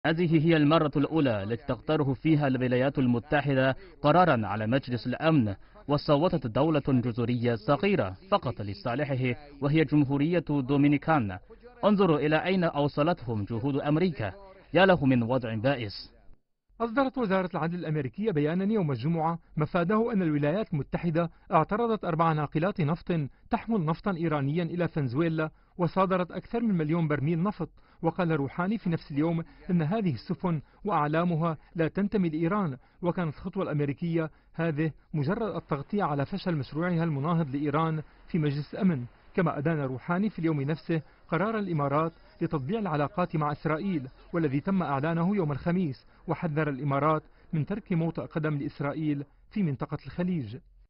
هذه هي المرة الأولى التي تقترح فيها الولايات المتحدة قرارا على مجلس الأمن، وصوتت دولة جزرية صغيرة فقط لصالحه وهي جمهورية دومينيكان. انظروا إلى أين أوصلتهم جهود أمريكا، يا له من وضع بائس. أصدرت وزارة العدل الأمريكية بيانا يوم الجمعة مفاده أن الولايات المتحدة اعترضت 4 ناقلات نفط تحمل نفطا إيرانيا إلى فنزويلا، وصادرت أكثر من 1,000,000 برميل نفط. وقال روحاني في نفس اليوم أن هذه السفن وأعلامها لا تنتمي لإيران، وكانت الخطوة الأمريكية هذه مجرد التغطية على فشل مشروعها المناهض لإيران في مجلس الأمن. كما أدان روحاني في اليوم نفسه قرار الإمارات لتطبيع العلاقات مع إسرائيل، والذي تم إعلانه يوم الخميس، وحذر الإمارات من ترك موطئ قدم لإسرائيل في منطقة الخليج.